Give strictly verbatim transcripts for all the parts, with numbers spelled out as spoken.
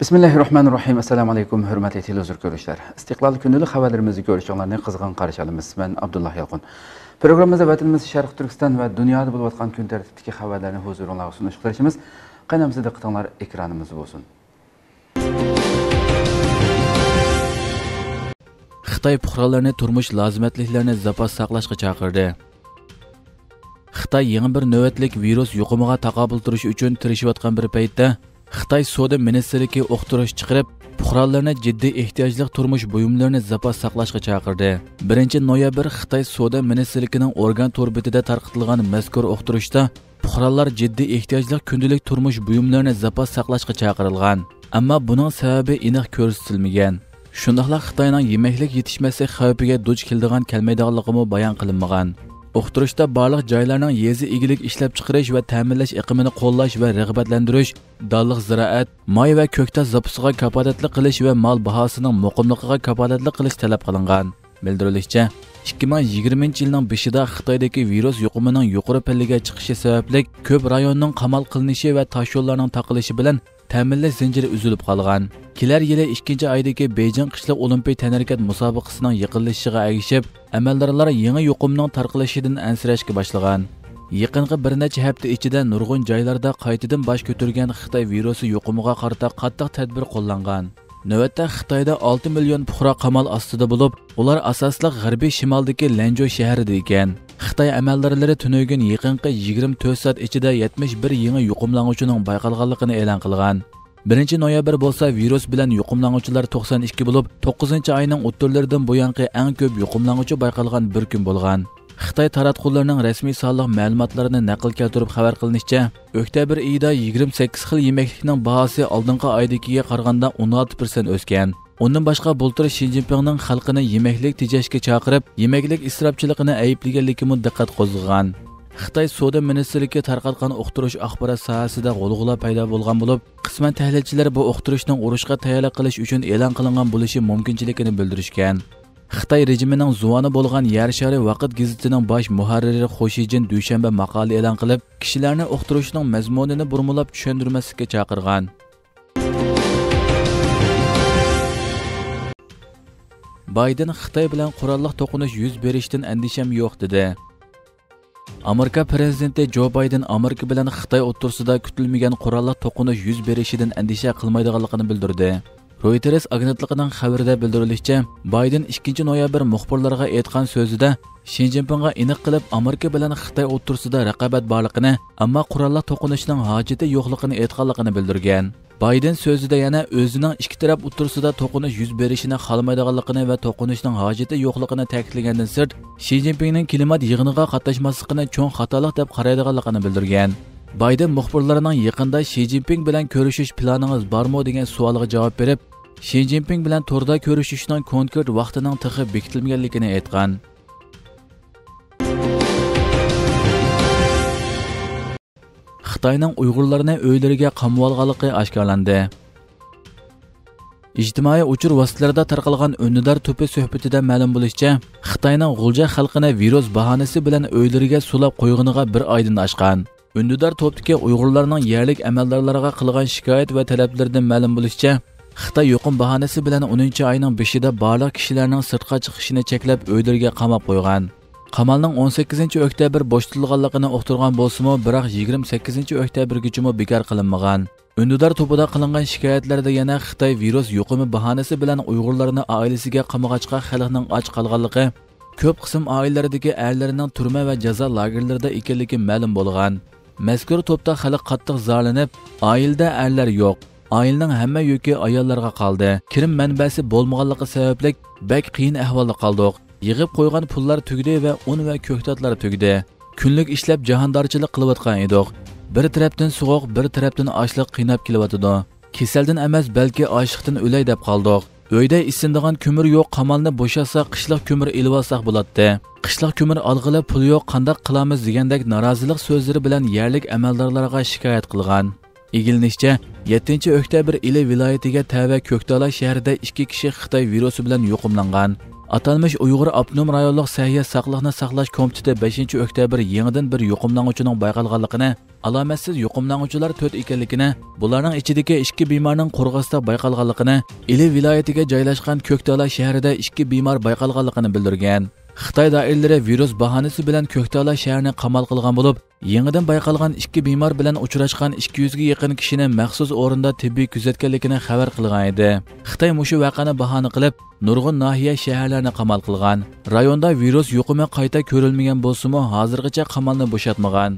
Bismillahirrahmanirrahim. Assalamu alaykum, hurmatli televizor ko'ruvchilar. Istiqlol kundalik xabarlarimizni ko'rishinglarni qizg'in qarshi olamiz. Men Abdullah Yalqin. Programmamizda vatanimiz Sharq Turkiston va dunyoda bo'lib o'tgan kun tartibidagi xabarlarni huzuringizga sunish qilishimiz. Qaynamizda diqqatinglar ekranimiz bo'lsin. Xitoy fuqarolarini turmush lozimatliklarini zapas saqlashga chaqirdi. Xitoy yangi bir navbatlik virus yuqumiga taqobil turish uchun tirishayotgan bir paytda Xitoy Savdo ministrligi uqtirish chiqarib, fuqarolarni jiddiy ehtiyojli turmush buyumlarini zapas saqlashga chaqirdi. birinchi noyabr Xitoy Savdo ministrligining organ to'rbitida tarqatilgan mazkur uqtirishda fuqarolar jiddiy ehtiyojli kundalik turmush buyumlarini zapas saqlashga chaqirilgan. Ammo buning sababi aniq ko'rsatilmagan. Shundaqla Xitoyning yemeklik yetishmasi xavfiga duch keladigan kelmaydiganligi bayon qilinmagan. Uqtirishda barliq joylarning yezi egilik ishlab chiqarish va ta'minlash iqimini qo'llash va rag'batlantirish, dalliq ziroat, moy va ko'kta zapasiga kafolatli qilish va mol bahosining muqimligiga kafolatli qilish talab qilingan. Bildirilishicha, ikki ming yigirmanchi yilning beshida Xitoydagi virus yuqumining yuqori pallaga chiqishi sababli ko'p rayonning qamal qilinishi va toshyo'llarning taqilishi bilan ta'minlash zanjiri uzilib qolgan. Kelar yili ikkinchi oydagi Beijing qishliq olimpiya tanarakat musobaqasining yiqilishiga ergishib, amaldorlar yangi yuqumning tarqalishidan ansirashga boshlagan. Yaqinqi bir necha hafta ichida nurg'un joylarda qaytadan bosh ko'targan Xitoy virusi yuqumiga qarata qattiq tadbir qo'llangan. Navbatda Xitoyda olti million fuqaro qamal ostida bo'lib, ular asosli g'arbiy shimoldagi Lanzhou shahrida ekan. Xitoy amaldorlari tunugun yaqinqi yigirma to'rt soat ichida yetmish bir yangi yuqumlanuvchining bayqalganligini e'lon qilgan. birinchi noyabr bo'lsa virus bilan yuqumlanuvchilar to'qson ikki bo'lib, to'qqizinchi oyning o'ttirlaridan buyanqi eng ko'p yuqumlanuvchi bayqalgan bir kun bo'lgan. Xitoy taratqullarining rasmiy sonliq ma'lumotlarini naql keltirib xabar qilinishicha, oktyabr oyida yigirma sakkiz xil yemeklikning bahosi oldingi oydagiga qaraganda o'n olti foiz o'sgan. Undan boshqa bultur Xi Jinpingning xalqini yemeklik tejashga chaqirib, yemeklik isrofchiligini ayblaganligini diqqat qo'zg'agan. Xitoy Savdo ministrligi tarqatgan uqtirish axborot sohasida g'ulg'ula paydo bo'lgan bo'lib, qisman tahlilchilar bu uqtirishning urushga tayyorlik qilish uchun e'lon qilingan bo'lishi mumkinchiligini bildirishgan. Xitoy rejimining zuvoni bo'lgan Yer shari vaqt gazetining bosh muharriri Xo'shijin dushanba maqola e'lon qilib, kishilarni uqtirishning mazmunini burmulab tushuntirmaslikka chaqirgan. Bayden Xitoy bilan qurolliq to'qinish yuz berishdan andisham yo'q dedi. Amerika prezidenti Joe Biden Amerika bilan Xitoy o'rtasida kutilmagan qurolliq to'qinish yuz berishidan andisha qilmaydiganligini bildirdi. Reuters agentligining xabarida bildirilishicha, Biden ikkinchi noyabr muxbirlarga aytgan so'zida Xi Jinpingga aniq qilib Amerika bilan Xitoy o'rtasida raqobat borligini, ammo qurolliq to'qinishning hojati yo'qligini aytganligini bildirgan. Biden so'zida yana o'zining ikki taraf o'rtasida to'qinish yuz berishini xohlamaydiganligini va to'qinishning hojati yo'qligini ta'kidlagandan sirt, Xi Jinpingning klimat yig'iniga qatnashmasligini cho'ng xatolik deb qaraydiganligini bildirgan. Biden muxbirlarining yaqinda Xi Jinping bilan ko'rishish planingiz bormi degan savoliga javob berib, Xi Jinping bilan to'rda ko'rishishning konkret vaqtining tixi bekitilmaganligini aytgan. Xitoyning Uyg'urlarni uylariga qamab olganligi oshkorlandi. Ijtimoiy uchur vositalarida tarqalgan Undidar to'pi suhbatida ma'lum bo'lishicha, Xitoyning G'ulja xalqini virus bahonasi bilan uylariga sulab qo'yg'iniga bir oydan oshgan. Undidar to'pdagi Uyg'urlarning yerlik amaldorlariga qilgan shikoyat va talablaridan ma'lum bo'lishicha, Xitoy yuqum bahonasi bilan o'ninchi oyning beshida barliq kishilarning sirtqa chiqishini cheklab uylariga qamab qo'ygan. Qamalning o'n sakkizinchi oktyabr bo'shatilganligini uqtirgan bo'lsa-mu, biroq yigirma sakkizinchi oktyabrgacha bekor qilinmagan. Undidar to'pida qilingan shikoyatlarda yana Xitoy virus yuqumi bahonasi bilan Uyg'urlarni oilasiga qamag'achqa xalqning och qolganligi, ko'p qism oilalaridagi erlarining turma va jazo lagerlarida ekanligi ma'lum bo'lgan. Mazkur to'pda xalq qattiq zorlanib, oilada erlar yo'q. Oilaning hamma yuki ayollarga qoldi. Kirim manbasi bo'lmaganligi sababli bek qiyin ahvolda qoldik. Yig'ib qo'ygan pullar tugdi va un va ko'ktatlar tugdi. Kunlik ishlab jahondorchilik qilayotgan edik. Bir tarafdan sovuq, bir tarafdan ochliq qiynab kelyotdi. Kasaldan emas, balki ochliqdan o'lay deb qoldik. Uyda isindigan ko'mir yo'q, qamalni bo'shatsak, qishliq ko'mir elib olsak bo'ladi. Qishliq ko'mir olg'ilib pul yo'q, qanday qilamiz degandek norozilik so'zlari bilan yerlik amaldorlarga shikoyat qilgan. Egilinishcha, yettinchi oktyabr ili viloyatiga tava Ko'kdala shahrida ikki kishi Xitoy virusi bilan yuqumlangan. Atalmış Uyg'ur Abnum rayonluq Səhiyyə Saqliqni saqlash komiteti beshinchi oktyabr yangidan bir yuqumlanuvchining bayqalganligini, alomatsiz yuqumlanuvchilar to'rt ekanligini, bularning ichidagi ikki bemorning qurg'asida bayqalganligini, Ili viloyatiga joylashgan Ko'kdala shahrida ikki bemor bayqalganligini bildirgan. Xitoy doiralari virus bahonasi bilan Ko'kdala shahrini qamal qilgan bo'lib, yangidan bayqalgan ikki bemor bilan uchrashgan ikki yuz ga yaqin kishini maxsus o'rinda tibbiy kuzatganligini xabar qilgan edi. Xitoy mushu voqeani bahona qilib, nurg'un nahiya shaharlarni qamal qilgan. Rayonda virus yuqumi qayta ko'rilmagan bo'lsa-mu, hozirgacha qamalni bo'shatmagan.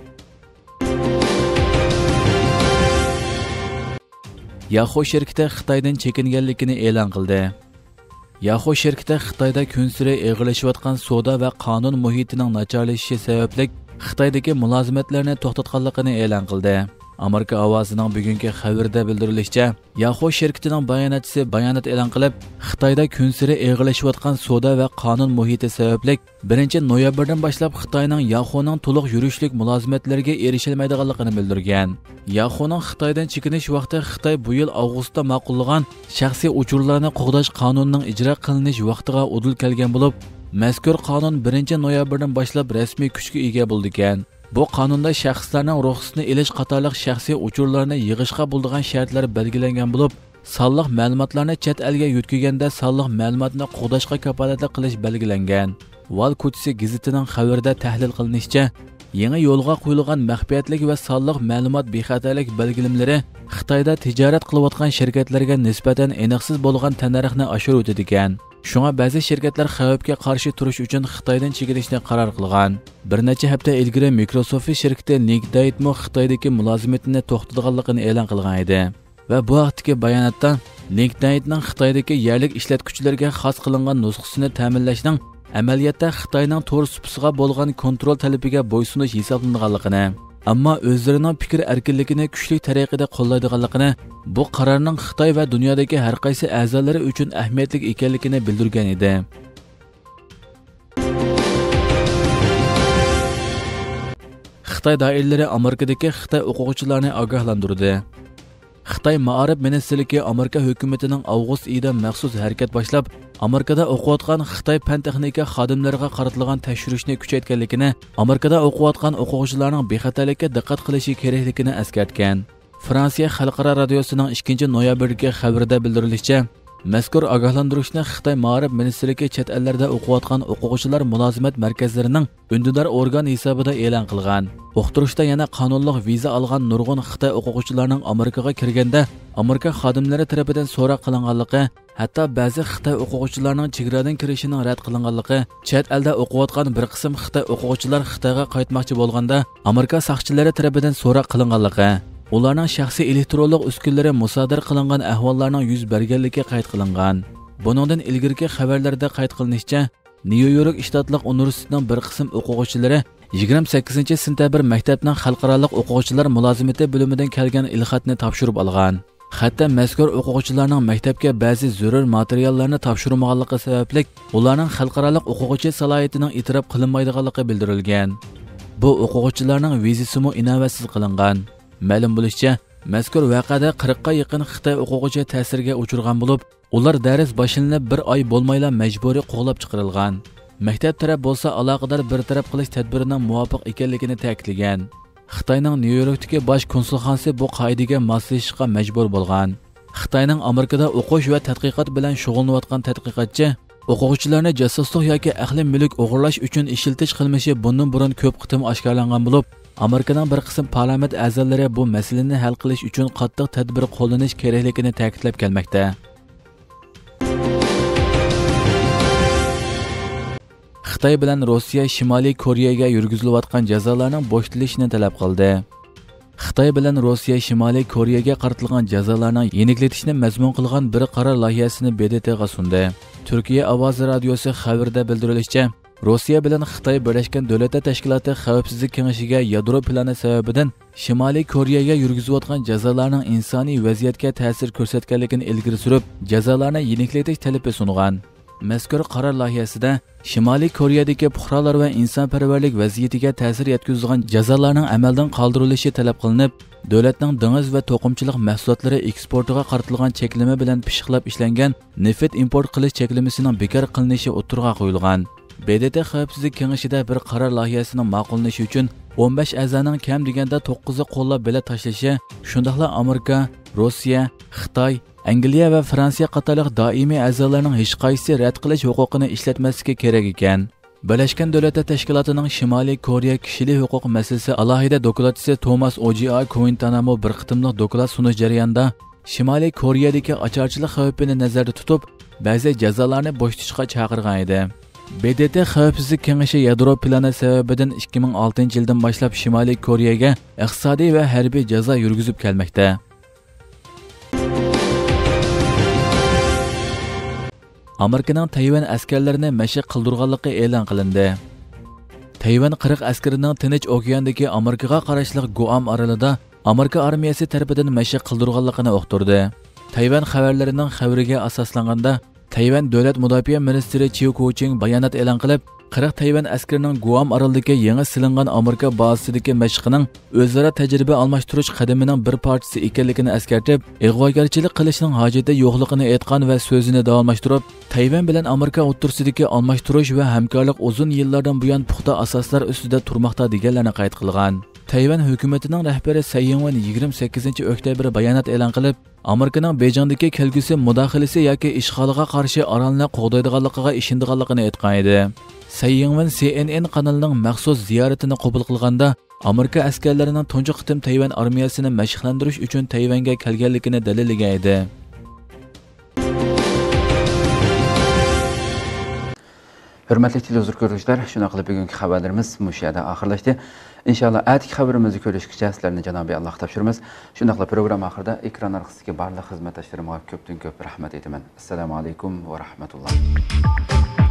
Yahoo shirkati Xitoydan chekinganligini e'lon qildi. Yahoo shirkati Xitoyda kunsiri eg'irlashayotgan savdo va qonun muhitining nacharlashishi sababli Xitoydagi mulozimatlarni to'xtatganligini e'lon qildi. Amerika ovozining bugungi xabarida bildirilishicha, Yahoo shirkatining bayonotchisi bayonot e'lon qilib, Xitoyda kunsiri eg'irlashayotgan savdo va qonun muhiti sababli birinchi noyabrdan boshlab Xitoyning Yahooning to'liq yurishlik mulozimatlariga erishilmaydiganligini bildirgan. Yahooning Xitoydan chekinish vaqti Xitoy bu yil avgustda ma'qullagan shaxsiy uchurlarni qo'g'dash qonunining ijro qilinish vaqtiga udul kelgan bo'lib, mazkur qonun birinchi noyabrdan boshlab rasmiy kuchga ega bo'ldi ekan. Bu qonunda shaxslarning ruxsatini olish qatorliq shaxsiy uchurlarni yig'ishga bo'ladigan shartlar belgilangan bo'lib, sonliq ma'lumotlarni chet elga yetkazganda sonliq ma'lumotni qo'g'dashga kafolatlik qilish belgilangan. Wall Kutsi gazetining xabarida tahlil qilinishicha, yangi yo'lga qo'yilgan maxfiyatlik va sonliq ma'lumot bexatarlik belgilamlari Xitoyda tijorat qilayotgan shirkatlarga nisbatan aniqsiz bo'lgan tannarxni oshirib o'tadi ekan. Shunga ba'zi shirkatlar xavfga qarshi turish uchun Xitoydan chekinishni qaror qilgan. Bir necha hafta ilgari Microsoft shirkati LinkedIn Xitoydagi mulozimatini to'xtatganligini e'lon qilgan edi. Va bu vaqtdagi bayonotda LinkedInning Xitoydagi yerlik ishlatuvchilarga xos qilingan nusxasini ta'minlashning amaliyotda Xitoyning to'r supisiga bo'lgan kontrol talabiga bo'ysunish hisoblanganligini, ammo o'zlarining fikr erkinligini kuchli tariqada qo'llaydiganligini, bu qarorning Xitoy va dunyodagi har qaysi a'zolari uchun ahamiyatli ekanligini bildirgan edi. Xitoy doiralari Amerikadagi Xitoy o'quvchilarini ogohlantirdi. Xitoy Ma'arif ministrligi Amerika hukumatining avgust oyida maxsus harakat boshlab, Amerikada o'qiyotgan Xitoy fan texnika xodimlariga qaratilgan tekshirishni kuchaytirganligini, Amerikada o'qiyotgan o'quvchilarning bexatarlikka diqqat qilishi kerakligini eskartgan. Fransiya xalqaro radiosining ikkinchi noyabrdagi xabarida bildirilishicha, mazkur ogohlantirishni Xitoy Ma'arif ministrligi chet ellarda o'qiyotgan o'quvchilar mulozimat markazlarining undidor organ hisobida e'lon qilgan. O'qtirishda yana qonunliq viza olgan nurg'un Xitoy o'quvchilarining Amerikaga kirganda Amerika xodimlari tomonidan so'roq qilinganligi, hatto ba'zi Xitoy o'quvchilarining chegaradan kirishining rad qilinganligi, chet elda o'qiyotgan bir qism Xitoy o'quvchilar Xitoyga qaytmoqchi bo'lganda Amerika soqchilari tomonidan so'roq qilinganligi, ularning shaxsiy elektronlik uskunalari musodara qilingan ahvollarning yuz berganligi qayd qilingan. Buningdan ilgirki xabarlarda qayd qilinishicha, Nyu-York shtatlik universitetining bir qism o'quvchilari yigirma sakkizinchi sentabr maktabning xalqaro o'quvchilar mulozimati bo'limidan kelgan ilxatni topshirib olgan. Hatto mazkur o'quvchilarning maktabga ba'zi zarur materiallarni topshirmaganligi sababli ularning xalqaro o'quvchi salohiyatining e'tirof qilinmaydiganligi bildirilgan. Bu o'quvchilarning vizasimi inovatsiz qilingan. Ma'lum bo'lishicha, mazkur voqeada qirqqa yaqin Xitoy o'quvchi ta'sirga uchirgan bo'lib, ular dars boshlanib bir oy bo'lmayla majburiy qo'g'lab chiqarilgan. Maktab taraf bo'lsa aloqador bir taraf qilish tadbirining muvofiq ekanligini ta'kidlagan. Xitoyning Nyu-Yorkdagi bosh konsulxonasi bu qoidaga moslashishga majbur bo'lgan. Xitoyning Amerikada o'qish va tadqiqot bilan shug'ullanayotgan tadqiqotchi o'quvchilarni jasuslik yoki ahli mulk o'g'irlash uchun ishiltish qilmishi bundan burun ko'p qitim oshkorlangan bo'lib, Amerikaning bir qism parlament a'zolari bu masalani hal qilish uchun qattiq tadbir qo'llanish kerakligini ta'kidlab kelmoqda. Xitoy bilan Rossiya Shimoliy Koreyaga yurgizilayotgan jazolarning bo'shatilishini talab qildi. Xitoy bilan Rossiya Shimoliy Koreyaga qaratilgan jazolarning yeniklatishni mazmun qilgan bir qaror loyihasini B D T'ga sundi. Turkiya ovozi radiosi xabarida bildirilishicha, Rossiya bilan Xitoy Birlashgan Davlatlar Tashkiloti Xavfsizlik kengashiga yadro plani sababidan Shimoliy Koreyaga yurgizilayotgan jazolarning insoniy vaziyatga ta'sir ko'rsatganligini ilgari surib, jazolarni yeniklatish talabi sungan. Mazkur qaror loyihasida Shimoliy Koreyadagi fuqarolar va insonparvarlik vaziyatiga ta'sir yetkazadigan jazolarning amaldan qoldirilishi talab qilinib, davlatning dengiz va to'qimchilik mahsulotlari eksportiga qaratilgan cheklama bilan pishiqlab ishlangan neft import qilish cheklamasining bekor qilinishi o'tirg'a qo'yilgan. B D T Xavfsizlik Kengashida bir qaror loyihasining ma'qullanishi uchun o'n besh a'zoning kam deganda to'qqizi qo'llab bilet tashlashi, shundaqla Amerika, Rossiya, Xitoy, Angliya va Fransiya qatorliq doimiy a'zolarning hech qaysi rad qilish huquqini ishlatmasligi kerak ekan. Birlashgan Davlatlar Tashkilotining Shimoliy Koreya kishilik huquq masalasi alohida dokladchisi Thomas Oji-A Guantanamo bir qitimliq doklad sunish jarayonida Shimoliy Koreyadagi ocharchilik xavfini nazarda tutib, ba'zi jazolarni bo'shatishga chaqirgan edi. B D T Xavfsizlik Kengashi yadro plani sababidan ikki ming oltinchi yildan boshlab Shimoliy Koreyaga iqtisodiy va harbiy jazo yurgizib kelmoqda. Amerikaning Tayvan askarlarini mashq qildirganligi e'lon qilindi. Tayvan qirq askarining Tinch okeandagi Amerikaga qarashli Guam orolida Amerika armiyasi tomonidan mashq qildirganligini uqtirdi. Tayvan xabarlarining xabariga asoslanganda Tayvan davlat mudofaa ministri Chiu Kuching bayonot e'lon qilib, qirq Tayvan askarining Guam orolidagi yangi silingan Amerika bazasidagi mashqining o'zaro tajriba almashtirish qadamining bir parchasi ekanligini eskartib, ig'vogarchilik qilishning hojati yo'qligini aytgan va so'zini davomlashtirib, Tayvan bilan Amerika o'rtasidagi almashtirish va hamkorlik uzun yillardan buyon puxta asoslar ustida turmoqda deganlarni qayd qilgan. Tayvan hukumatining rahbari Tsai Ing-wen yigirma sakkizinchi oktyabr bayonot e'lon qilib, Amerikaning Bejingdagi kelgusi mudohalasi yoki ishg'oliga qarshi orolni qo'g'daydiganligiga ishonganligini aytgan edi. Tsai Ing-wen C N N kanalining maxsus ziyoratini qabul qilganda, Amerika askarlarining tunji qitim Tayvan armiyasini mashqlantirish uchun Tayvanga kelganligini dalillagan edi. Hurmatli televizor ko'ruvchilar, shuna qilib bugungi xabarlarimiz mush yerda oxirlashdi. Inshaalloh atki xabarimizni ko'rishgacha sizlarni Janobiy Alloh topshiramiz. Shuna qilib program oxirida ekran orqasidagi barcha xizmatdoshlarimga ko'pdan ko'p rahmat aytaman. Assalomu alaykum va rahmatulloh.